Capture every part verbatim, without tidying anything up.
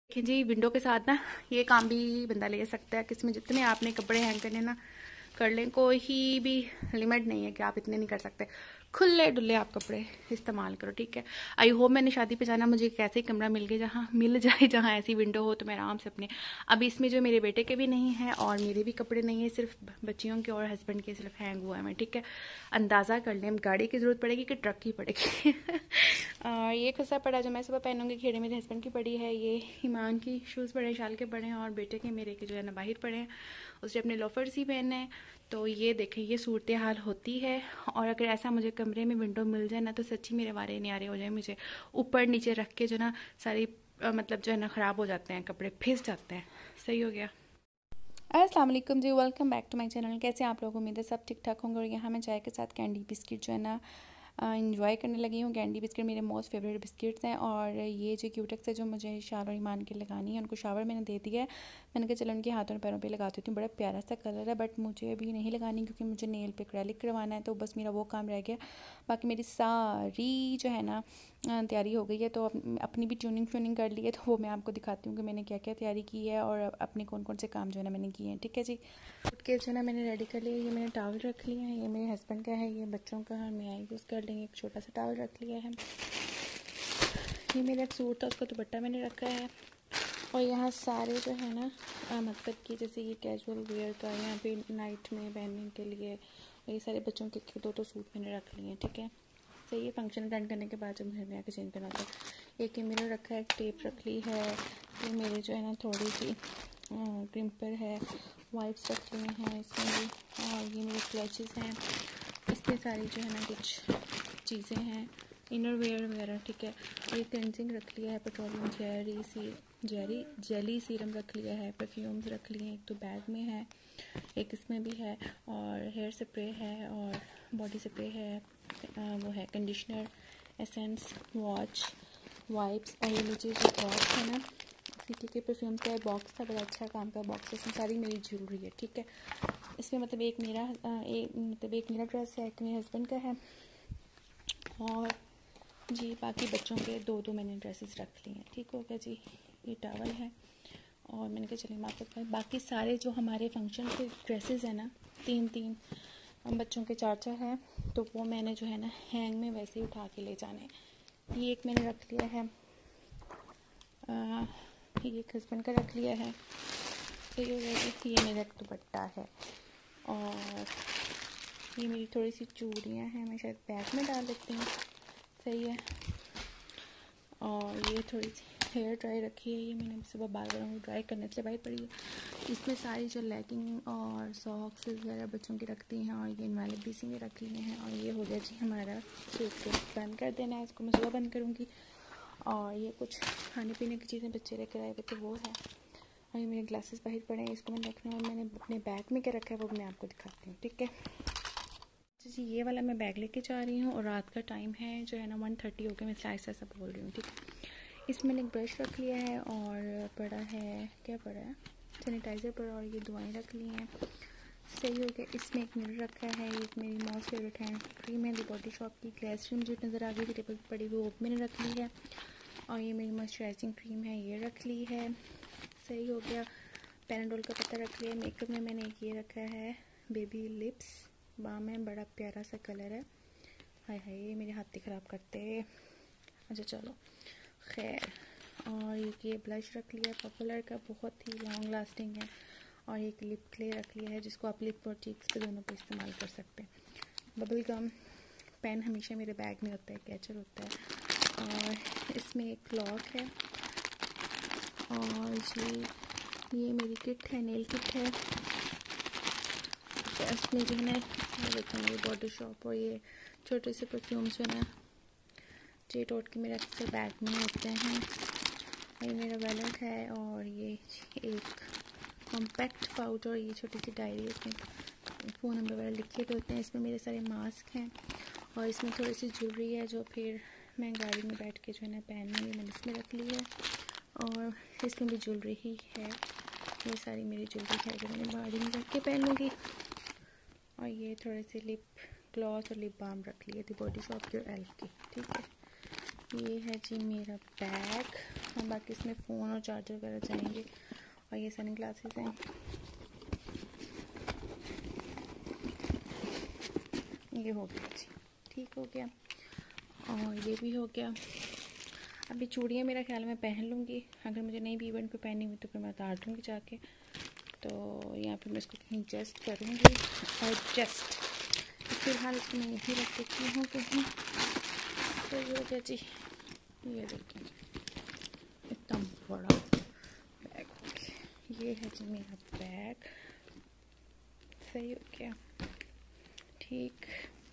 देखिए जी, विंडो के साथ ना ये काम भी बंदा ले सकता है कि इसमें जितने आपने कपड़े हैंग करने ना कर लें, कोई भी लिमिट नहीं है कि आप इतने नहीं कर सकते। खुले डुले आप कपड़े इस्तेमाल करो, ठीक है। आई होप मैंने शादी पे जाना मुझे एक ऐसे ही कमरा मिल गया जहाँ मिल जाए जहाँ ऐसी विंडो हो तो मैं आराम से अपने, अभी इसमें जो मेरे बेटे के भी नहीं है और मेरे भी कपड़े नहीं है, सिर्फ बच्चियों के और हस्बैंड के सिर्फ हैंग हुआ है मैं, ठीक है। अंदाज़ा कर लें गाड़ी की ज़रूरत पड़ेगी कि ट्रक की पड़ेगी। और ये खुस्सा पड़ा जो मैं सुबह पहनूंगी, खेड़े मेरे हस्बैंड की पड़ी है, ये ईमान की शूज़ पड़े हैं, शाल के पड़े हैं, और बेटे के मेरे के जो है ना बाहर पड़े हैं, उसने अपने लोफर्स ही पहने हैं। तो ये देखें, ये सूरत हाल होती है। और अगर ऐसा मुझे कमरे में विंडो मिल जाए ना तो सच्ची मेरे वारे न्यारे हो जाए। मुझे ऊपर नीचे रख के जो ना सारी मतलब जो है ना ख़राब हो जाते हैं, कपड़े फिस जाते हैं। सही हो गया। अस्सलाम वालेकुम जी, welcome back to my channel. कैसे आप लोग, उम्मीद है सब ठीक ठाक होंगे। और यहाँ मैं चाय के साथ कैंडी बिस्किट जो है ना इंजॉय करने लगी हूँ। कैंडी बिस्किट मेरे मोस्ट फेवरेट बिस्किट्स हैं। और ये जो क्यूटेक्स है जो मुझे शावर ईमान के लगानी है, उनको शावर मैंने दे दिया है। मैंने कहा चलो उनके हाथों पैरों पे लगाती हूँ। बड़ा प्यारा सा कलर है, बट मुझे अभी नहीं लगानी क्योंकि मुझे नेल पे एक्रेलिक करवाना है, तो बस मेरा वो काम रह गया। बाकी मेरी सारी जो है ना तैयारी हो गई है। तो अपनी भी ट्यूनिंग ट्यूनिंग कर ली है, तो वो मैं आपको दिखाती हूँ कि मैंने क्या क्या तैयारी की है और अपने कौन कौन से काम जो है ना मैंने किए हैं, ठीक है जी। उठ के जो है ना मैंने रेडी कर लिया। ये मैंने टावल रख लिया है, ये मेरे हस्बैंड का है, ये बच्चों का है, मैं यूज़ कर लेंगे। एक छोटा सा टावल रख लिया है। ये मेरा एक सूट था, उसका दुपट्टा मैंने रखा है। और यहाँ सारे जो है ना आ, मतलब कि जैसे ये कैजुअल वेयर का, यहाँ पे नाइट में पहनने के लिए, और ये सारे बच्चों के दो दो सूट मैंने रख लिए हैं, ठीक है। सही है। फंक्शन अटेंड करने के बाद जब घर में आके चेंज करना होता है। एक मिरर रखा है, एक टेप रख ली है, ये मेरे जो है ना थोड़ी सी क्रिम्पर है, वाइप्स रख लिए हैं इसमें भी, और ये मेरे क्लचेस हैं, इसमें सारी जो है ना कुछ चीज़ें हैं, इनर वेयर वगैरह, ठीक है। ये क्लेंजिंग रख लिया है, पेट्रोलियम जेरी सी जेरी जेली सीरम रख लिया है, परफ्यूम्स रख लिए हैं, एक तो बैग में है, एक इसमें भी है, और हेयर स्प्रे है, और बॉडी स्प्रे है, आ, वो है कंडीशनर, एसेंस, वॉच, वाइप्स, और ये नीचे जो बॉक्स है ना सिटी के परफ्यूम का बॉक्स था, बड़ा अच्छा काम का बॉक्स है, इसमें सारी मेरी ज्वेलरी है, ठीक है। इसमें मतलब एक मेरा एक मतलब एक मेरा ड्रेस है, एक मेरे हस्बैंड का है, और जी बाकी बच्चों के दो दो मैंने ड्रेसेस रख ली हैं, ठीक हो गया जी। ये टावल है, और मैंने कहा चलिए मैं आपको बताऊँ बाकी सारे जो हमारे फंक्शन के ड्रेसेस हैं ना, तीन तीन बच्चों के चार चार हैं, तो वो मैंने जो है ना हैंग में वैसे ही उठा के ले जाने। ये एक मैंने रख लिया है, आ, ये एक हस्बैंड का रख लिया है, तो ये मेरा एक दुपट्टा है, और ये मेरी थोड़ी सी चूड़ियाँ हैं, मैं शायद बैग में डाल लेती हूँ, सही है। और ये थोड़ी सी हेयर ड्राई रखी है, ये मैंने सुबह बाल बाल ड्राई करने से बाहर पड़ी है। इसमें सारी जो लेगिंग और सॉक्स वगैरह बच्चों की रखती हैं, और ये इनवाले भी इसी में रख लिए हैं। और ये हो गया जी हमारा सूटकेस, बंद कर देना है इसको, मैं सुबह बंद करूँगी। और ये कुछ खाने पीने की चीज़ें बच्चे लेकर आए हुए थे, वो है। और ये मेरे ग्लासेस बाहर पड़े हैं, इसको मैंने रखना है। और मैंने अपने बैग में क्या रखा है वो मैं आपको दिखाती हूँ, ठीक है जी। ये वाला मैं बैग लेके जा रही हूँ, और रात का टाइम है जो है ना वन थर्टी हो गया, मैं ऐसा ऐसा बोल रही हूँ, ठीक है। इसमें मैंने एक ब्रश रख लिया है, और पड़ा है क्या पड़ा है सैनिटाइज़र पर, और ये दवाएं रख ली हैं, सही हो गया। इसमें एक मिरर रखा है, एक मेरी मोस्ट फेवरेट हैंड क्रीम है दी बॉडी शॉप की, ग्लेस क्रीम मुझे नज़र आ गई थी टेबल पर पड़ी हुई, वो मैंने रख ली है। और ये मेरी मॉइस्चराइजिंग क्रीम है, ये रख ली है, सही हो गया। पैनाडोल का पत्ता रख लिया। मेकअप में मैंने एक ये रखा है बेबी लिप्स बाम है, बड़ा प्यारा सा कलर है, हाय हाय ये मेरे हाथ ख़राब करते हैं। अच्छा चलो खैर। और एक ये ब्लश रख लिया पॉपुलर का, बहुत ही लॉन्ग लास्टिंग है। और एक लिप क्ले रख लिया है, जिसको आप लिप और चीक्स पे दोनों पे इस्तेमाल कर सकते हैं। बबल गम पेन हमेशा मेरे बैग में होता है, कैचर होता है। और इसमें एक क्लॉक है, और जी ये मेरी किट है, नेल किट है। इसमें जो है ना देखो मेरी बॉडी शॉप, और ये छोटे से परफ्यूम्स जो है ना जेट ओट के मेरे अक्सर बैग में होते हैं। ये मेरा वैलेट है, और ये एक कॉम्पैक्ट पाउडर, और ये छोटी सी डायरी, इसमें फ़ोन नंबर वगैरह लिखे हुए होते हैं। इसमें मेरे सारे मास्क हैं, और इसमें थोड़ी सी ज्वेलरी है जो फिर मैं गाड़ी में बैठ के जो है ना पहनूँगी, मैंने इसमें रख ली है। और इसमें भी ज्वेलरी ही है, ये सारी मेरी ज्वेलरी है जो मैंने गाड़ी में रख के पहनूँगी। और ये थोड़े से लिप ग्लॉस और लिप बाम रख लिए थे बॉडी शॉप की और एल्फ की, ठीक है। ये है जी मेरा बैग, हाँ, बाकी इसमें फ़ोन और चार्जर वगैरह जाएंगे। और ये सन ग्लासेस हैं, ये हो गया जी, ठीक हो गया। और ये भी हो गया। अभी चूड़ियाँ मेरा ख्याल मैं पहन लूँगी, अगर मुझे नहीं भी इवेंट पे पहनी हुई तो फिर मैं उतार दूँगी जाके। तो यहाँ पे मैं इसको कहीं एडजस्ट करूँगी और जस्ट फिलहाल इसको मैं यहीं रख देती हूँ कहीं। तो ये हो गया जी, ये देखिए इतना बड़ा बैग हो गया। ये है जी मेरा बैग, सही हो गया, ठीक।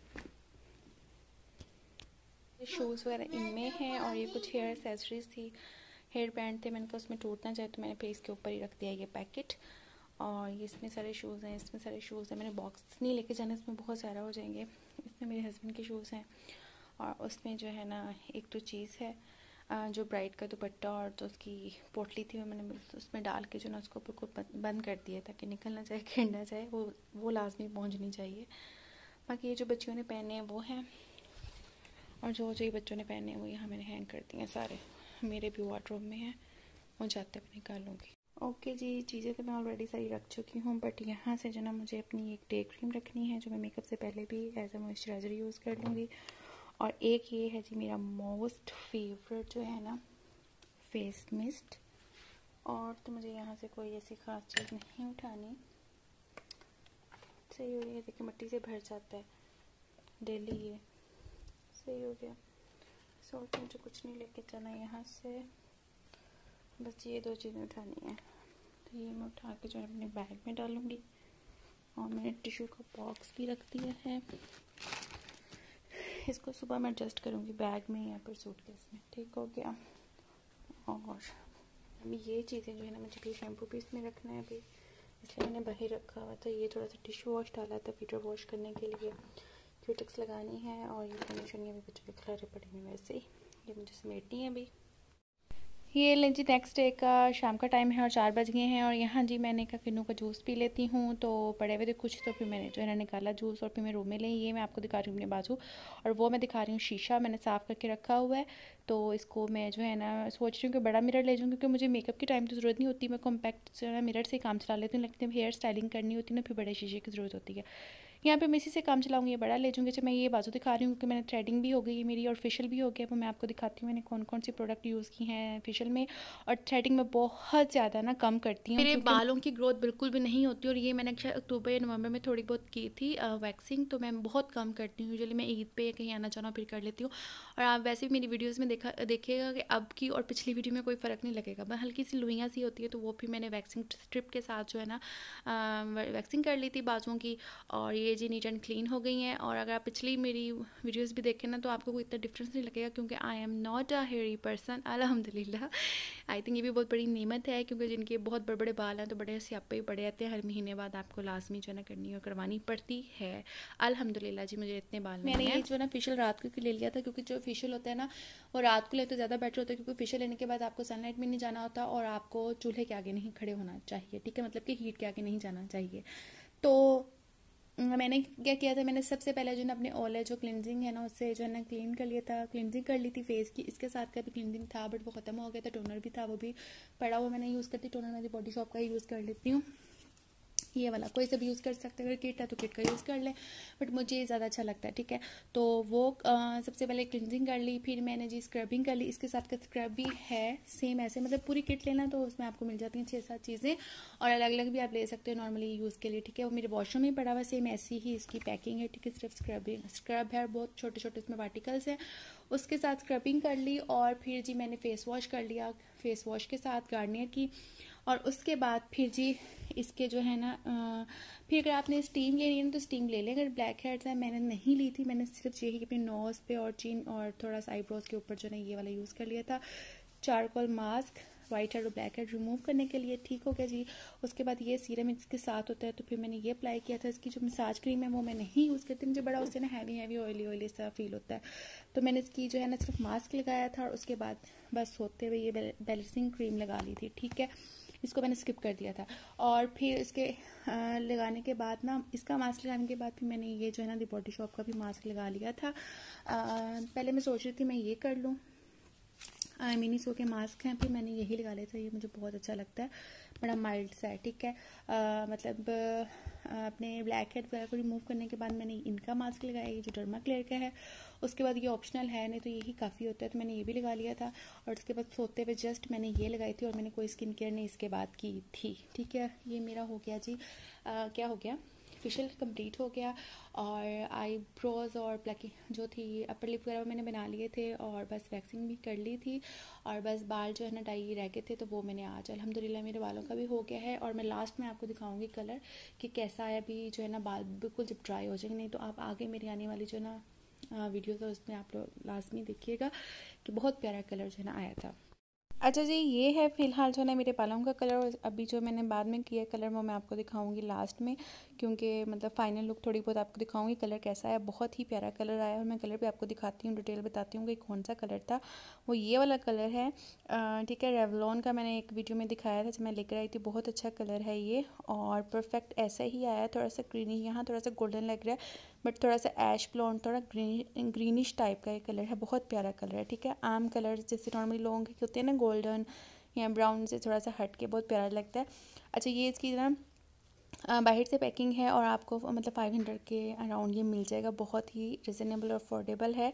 शूज़ वगैरह इनमें हैं और ये कुछ हेयर एक्सेसरीज थी, हेयर बैंड थे, मैंने कहा उसमें टूटना चाहे तो मैंने फिर इसके ऊपर ही रख दिया ये पैकेट। और ये इसमें सारे शूज़ हैं, इसमें सारे शूज़ हैं, मैंने बॉक्स नहीं लेके जाना, इसमें बहुत सारा हो जाएंगे। इसमें मेरे हस्बैंड के शूज़ हैं और उसमें जो है ना एक तो चीज़ है जो ब्राइड का दुपट्टा और तो उसकी पोटली थी, वो मैंने उसमें डाल के जो ना उसको बिल्कुल बंद कर दिया ताकि निकल ना जाए, गिर ना जाए, वो वो लाजमी पहुँचनी चाहिए। बाकी ये जो बच्चियों ने पहने हैं वो हैं, और जो जो ये बच्चों ने पहने हैं वो यहाँ मैंने हैंग कर दिए हैं सारे, मेरे भी वार्डरोब में है, वो जाते हुए निकालूंगी। ओके जी, चीज़ें तो मैं ऑलरेडी सारी रख चुकी हूँ, बट यहाँ से जो ना मुझे अपनी एक डे क्रीम रखनी है जो मैं मेकअप से पहले भी एज अ मॉइस्चराइज़र यूज़ कर लूँगी। और एक ये है जी मेरा मोस्ट फेवरेट जो है ना फेस मिस्ट। और तो मुझे यहाँ से कोई ऐसी ख़ास चीज़ नहीं उठानी, सही हो गया। देखिए मिट्टी से भर जाता है डेली, ये सही हो गया। सोच मुझे कुछ नहीं लेके जाना यहाँ से, बस ये दो चीज़ें उठानी है। तो ये मैं उठा के जो है अपने बैग में डालूँगी। और मैंने टिश्यू का बॉक्स भी रख दिया है, इसको सुबह मैं एडजस्ट करूँगी बैग में या फिर सूटकेस में, ठीक हो गया। और अभी ये चीज़ें जो है ना मुझे भी शैम्पू भी इसमें रखना है अभी, इसलिए मैंने बाहर रखा हुआ था। ये थोड़ा सा टिश्यू वॉश डाला था फीटर वॉश करने के लिए, क्यूटिक्स लगानी है, और ये कंडीशन ये भी बच्चों के खिलारे पड़े हुए वैसे ही, ये मुझे समेटनी है अभी। ये लें जी, नेक्स्ट डे का शाम का टाइम है और चार बज गए हैं। और यहाँ जी मैंने कहा किन्नू का जूस पी लेती हूँ, तो पड़े हुए थे कुछ, तो फिर मैंने जो है ना निकाला जूस और फिर मैं रूम में ले। ये मैं आपको दिखा रही हूँ अपने बाजू, और वो मैं दिखा रही हूँ शीशा मैंने साफ़ करके रखा हुआ है। तो इसको मैं जो है ना सोच रही हूँ कि बड़ा मिरर ले जाऊँ, क्योंकि मुझे मेकअप की टाइम तो ज़रूरत नहीं होती, मैं कॉम्पैक्ट जो है ना मिरर से काम चला लेती हूँ, लेकिन हेयर स्टाइलिंग करनी होती है ना फिर बड़े शीशे की ज़रूरत होती है। यहाँ पे मैं इसी से काम चलाऊँगी, ये बड़ा ले जाऊँगी। जब मैं ये बाजू दिखा रही हूँ कि मैंने थ्रेडिंग भी हो गई है मेरी और फेशियल भी हो गया, वो मैं आपको दिखाती हूँ मैंने कौन कौन सी प्रोडक्ट यूज़ की हैं फेशियल में। और थ्रेडिंग में बहुत ज़्यादा ना कम करती हूँ, मेरे बालों की ग्रोथ बिल्कुल भी नहीं होती। और ये मैंने शायद अक्टूबर या नवंबर में थोड़ी बहुत की थी वैक्सिंग, तो मैं बहुत कम करती हूँ। यूजुअली मैं ईद पे कहीं आना जाना फिर कर लेती हूँ। और आप वैसे भी मेरी वीडियोज़ में देखा देखिएगा कि अब की और पिछली वीडियो में कोई फ़र्क नहीं लगेगा, बस हल्की सी लुइयाँ सी होती है, तो वो भी मैंने वैक्सिंग स्ट्रिप के साथ जो है ना वैक्सिंग कर ली थी बाजुओं की। और ये जी नीट एंड क्लीन हो गई हैं। और अगर आप पिछली मेरी वीडियोस भी देखें ना तो आपको कोई इतना डिफरेंस नहीं लगेगा, क्योंकि I am not a hairy person, अल्हम्दुलिल्लाह। आई थिंक ये भी बहुत बड़ी नेमत है, क्योंकि जिनके बहुत बड़े बड़े बाल हैं तो बड़े स्यापे ही पड़े जाते हैं, हर महीने बाद आपको लाजमी जो है ना करनी और करवानी पड़ती है। अल्हम्दुलिल्लाह जी मुझे इतने बाल नहीं हैं। मैंने ये जो है ना फेशियल रात को ले लिया था, क्योंकि जो फेशियल होता है ना वो रात को ले तो ज़्यादा बेटर होता है, क्योंकि फेशियल लेने के बाद आपको सनलाइट में नहीं जाना होता और आपको चूल्हे के आगे नहीं खड़े होना चाहिए, ठीक है, मतलब कि हीट के आगे नहीं जाना चाहिए। तो मैंने क्या किया था, मैंने सबसे पहले जो ना अपने ओले जो क्लिनजिंग है ना उससे जो है ना क्लीन कर लिया था, क्लिनजिंग कर ली थी फेस की। इसके साथ का भी क्लिनजिंग था बट वो ख़त्म हो गया था, टोनर भी था वो भी पड़ा हुआ मैंने यूज़ करती, टोनर मैं बॉडी शॉप का ही यूज़ कर लेती हूँ, ये वाला कोई सा भी यूज़ कर सकते हैं, अगर किट है तो किट का यूज़ कर ले, बट मुझे ये ज़्यादा अच्छा लगता है, ठीक है। तो वो आ, सबसे पहले क्लिनजिंग कर ली, फिर मैंने जी स्क्रबिंग कर ली। इसके साथ का स्क्रब भी है सेम ऐसे, मतलब पूरी किट लेना तो उसमें आपको मिल जाती हैं छः सात चीज़ें, और अलग अलग भी आप ले सकते हो नॉर्मली यूज़ के लिए, ठीक है। वो मेरे वॉशरूम में पड़ा हुआ सेम ऐसी ही इसकी पैकिंग है, ठीक है। सिर्फ स्क्रबिंग स्क्रब है, बहुत छोटे छोटे इसमें पार्टिकल्स हैं, उसके साथ स्क्रबिंग कर ली। और फिर जी मैंने फेस वॉश कर लिया, फेस वॉश के साथ गार्नियर की। और उसके बाद फिर जी इसके जो है ना आ, फिर अगर आपने स्टीम लेनी है ना तो स्टीम ले लें। अगर ब्लैक हेड्स है, मैंने नहीं ली थी, मैंने सिर्फ यही अपने नोज़ पे और चिन और थोड़ा सा आईब्रोज के ऊपर जो है ये वाला यूज़ कर लिया था, चारकोल मास्क वाइट हेड और ब्लैक हेड रिमूव करने के लिए, ठीक हो गया जी। उसके बाद ये सीरम इसके साथ होता है, तो फिर मैंने ये अप्लाई किया था। इसकी जो मसाज क्रीम है वो मैं नहीं यूज़ करती, मुझे बड़ा उससे ना हैवी हैवी ऑयली ऑयली सा फील होता है, तो मैंने इसकी जो है ना सिर्फ मास्क लगाया था और उसके बाद बस होते हुए ये बैलेंसिंग क्रीम लगा ली थी, ठीक है। इसको मैंने स्किप कर दिया था। और फिर इसके आ, लगाने के बाद ना इसका मास्क लगाने के बाद फिर मैंने ये जो है ना दी बॉडी शॉप का भी मास्क लगा लिया था। आ, पहले मैं सोच रही थी मैं ये कर लूँ, मिनीसो के मास्क हैं, फिर मैंने यही लगा लिया था। ये मुझे बहुत अच्छा लगता है, बड़ा माइल्ड सा है, ठीक है। आ, मतलब आ, अपने ब्लैक हेड वगैरह को रिमूव करने के बाद मैंने इनका मास्क लगाया, ये जो डर्मा क्लेयर का है। उसके बाद ये ऑप्शनल है, नहीं तो यही काफ़ी होता है, तो मैंने ये भी लगा लिया था। और उसके बाद सोते हुए जस्ट मैंने ये लगाई थी, और मैंने कोई स्किन केयर नहीं इसके बाद की थी, ठीक है। ये मेरा हो गया जी, आ, क्या हो गया, फेशियल कंप्लीट हो गया। और आईब्रोज और प्लकिंग जो थी, अपर लिप वगैरह मैंने बना लिए थे, और बस वैक्सिंग भी कर ली थी। और बस बाल जो है ना डाई रह गए थे, तो वो मैंने आज अल्हम्दुलिल्लाह मेरे बालों का भी हो गया है। और मैं लास्ट में आपको दिखाऊंगी कलर कि कैसा आया। अभी जो है ना बाल बिल्कुल जब ड्राई हो जाएंगे, नहीं तो आप आगे मेरी आने वाली जो ना वीडियो था उसमें आप लोग लाजमी देखिएगा कि बहुत प्यारा कलर जो है ना आया था। अच्छा जी, ये है फ़िलहाल जो है ना मेरे बालों का कलर। और अभी जो मैंने बाद में किया कलर वो मैं आपको दिखाऊंगी लास्ट में, क्योंकि मतलब फाइनल लुक थोड़ी बहुत आपको दिखाऊंगी कलर कैसा है। बहुत ही प्यारा कलर आया, और मैं कलर भी आपको दिखाती हूँ, डिटेल बताती हूँ कि कौन सा कलर था। वो ये वाला कलर है, ठीक है। रेवलॉन का मैंने एक वीडियो में दिखाया था जब मैं लेकर आई थी, बहुत अच्छा कलर है ये, और परफेक्ट ऐसा ही आया। थोड़ा सा ग्रीनिश, यहाँ थोड़ा सा गोल्डन लग रहा है, बट थोड़ा सा ऐश ब्लॉन्ड, थोड़ा ग्रीन ग्रीनिश टाइप का ये कलर है। बहुत प्यारा कलर है, ठीक है। आम कलर जैसे नॉर्मली लोगों के होते हैं ना, गोल्डन या ब्राउन से थोड़ा सा हट के बहुत प्यारा लगता है। अच्छा, ये इसकी ना बाहर से पैकिंग है, और आपको मतलब फाइव हंड्रेड के अराउंड ये मिल जाएगा। बहुत ही रिजनेबल और अफोर्डेबल है,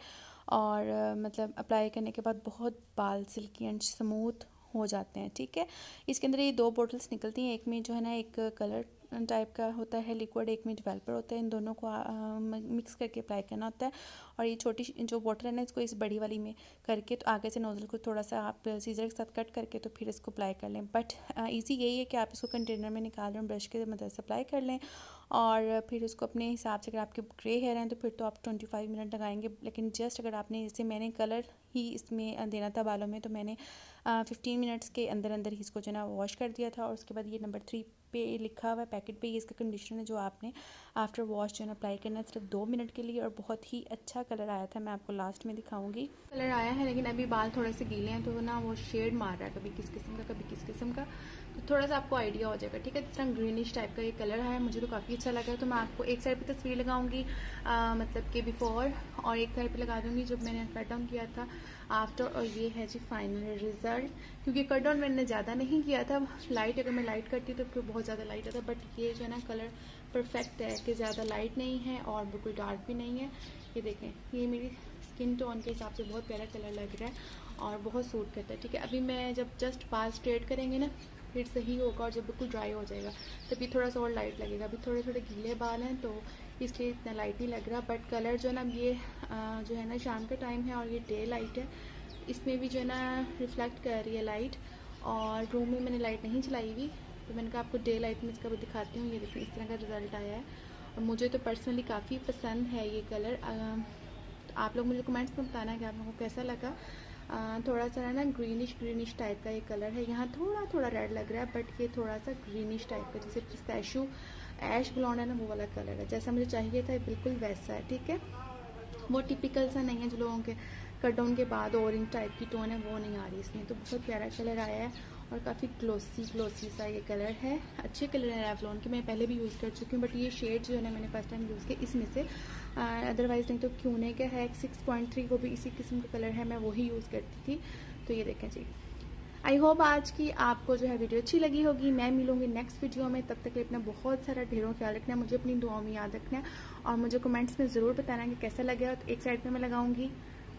और मतलब अप्लाई करने के बाद बहुत बाल सिल्की एंड स्मूथ हो जाते हैं, ठीक है। इसके अंदर ये दो बोटल्स निकलती हैं, एक में जो है ना एक कलर टाइप का होता है लिक्विड, एक में डेवलपर होता है। इन दोनों को आ, मिक्स करके अप्लाई करना होता है। और ये छोटी जो बोतल है ना, इसको इस बड़ी वाली में करके तो आगे से नोजल को थोड़ा सा आप सीजर के साथ कट करके तो फिर इसको अप्लाई कर लें। बट इजी यही है कि आप इसको कंटेनर में निकाल लें, ब्रश के मदद से अप्लाई कर लें, और फिर उसको अपने हिसाब से, अगर आपके ग्रे हेयर हैं तो फिर तो आप ट्वेंटी फाइव मिनट लगाएंगे। लेकिन जस्ट अगर आपने, जैसे मैंने कलर ही इसमें देना था बालों में, तो मैंने फिफ्टीन मिनट्स के अंदर अंदर ही इसको जो है ना वॉश कर दिया था। और उसके बाद ये नंबर थ्री पे लिखा हुआ है पैकेट पे, ये इसका कंडीशनर है जो आपने आफ्टर वॉश जो है ना अप्लाई करना है सिर्फ दो मिनट के लिए। और बहुत ही अच्छा कलर आया था, मैं आपको लास्ट में दिखाऊंगी। कलर आया है, लेकिन अभी बाल थोड़े से गीले हैं, तो ना वो शेड मार रहा है, कभी किस किस्म का कभी किस किस्म का, तो थोड़ा सा आपको आइडिया हो जाएगा, ठीक है। जिस तरह ग्रीनिश टाइप का ये कलर है, मुझे तो काफ़ी अच्छा लगा। तो मैं आपको एक साइड पे तस्वीर लगाऊंगी, मतलब कि बिफोर, और एक साइड पे लगा दूंगी जब मैंने कट डाउन किया था आफ्टर। और ये है जी फाइनल रिजल्ट, क्योंकि कट डाउन मैंने ज़्यादा नहीं किया था, लाइट, अगर मैं लाइट करती तो फिर बहुत ज़्यादा लाइट आता। बट ये जो है ना कलर परफेक्ट है, कि ज़्यादा लाइट नहीं है और बिल्कुल डार्क भी नहीं है। ये देखें, ये मेरी स्किन टोन के हिसाब से बहुत प्यारा कलर लग रहा है और बहुत सूट करता है, ठीक है। अभी मैं जब जस्ट बाल स्ट्रेट करेंगे ना फिर सही होगा, और जब बिल्कुल ड्राई हो जाएगा तभी थोड़ा सा और लाइट लगेगा। अभी थोड़े थोड़े गीले बाल हैं तो इसलिए इतना लाइट नहीं लग रहा। बट कलर जो है ना, ये जो है ना शाम का टाइम है और ये डे लाइट है, इसमें भी जो है ना रिफ्लेक्ट कर रही है लाइट। और रूम में मैंने लाइट नहीं चलाई हुई, तो मैंने कहा आपको डे लाइट में इसका भी दिखाती हूँ। ये देखिए इस तरह का रिजल्ट आया है, और मुझे तो पर्सनली काफ़ी पसंद है ये कलर। आप लोग मुझे कमेंट्स में बताना कि आप लोगों को कैसा लगा। आ, थोड़ा सा ना ग्रीनिश ग्रीनिश टाइप का ये कलर है, यहाँ थोड़ा थोड़ा रेड लग रहा है, बट ये थोड़ा सा ग्रीनिश टाइप का, जैसे पिस्ताशियो ऐश ब्लॉन्ड है ना, वो वाला कलर है, जैसा मुझे चाहिए था बिल्कुल वैसा है, ठीक है। वो टिपिकल सा नहीं है जो लोगों के कट डाउन के बाद ऑरेंज टाइप की टोन है, वो नहीं आ रही इसमें। तो बहुत प्यारा कलर आया है, और काफ़ी ग्लोसी ग्लोसी सा ये कलर है। अच्छे कलर है रेवलॉन के, मैं पहले भी यूज़ कर चुकी हूँ, बट ये शेड जो है ना मैंने फर्स्ट टाइम यूज़ किया इसमें से। अदरवाइज़ नहीं तो क्यूने का है सिक्स पॉइंट थ्री, वो भी इसी किस्म का कलर है, मैं वही यूज़ करती थी। तो ये देखें जी, आई होप आज की आपको जो है वीडियो अच्छी लगी होगी। मैं मिलूंगी नेक्स्ट वीडियो में, तब तक अपना बहुत सारा ढेरों ख्याल रखना है, मुझे अपनी दुआओं में याद रखना है, और मुझे कमेंट्स में ज़रूर बताना कि कैसा लगे। तो एक साइड पे मैं लगाऊंगी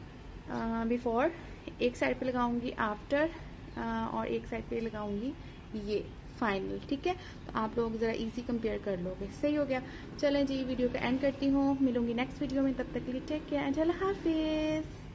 बिफोर, एक साइड पे लगाऊंगी आफ्टर, और एक साइड पे लगाऊंगी ये फाइनल, ठीक है। तो आप लोग ज़रा इजी कंपेयर कर लोगे, सही हो गया। चलें जी, वीडियो का एंड करती हूँ, मिलूंगी नेक्स्ट वीडियो में, तब तक के लिए टेक केयर एंड अल्लाह हाफिज़।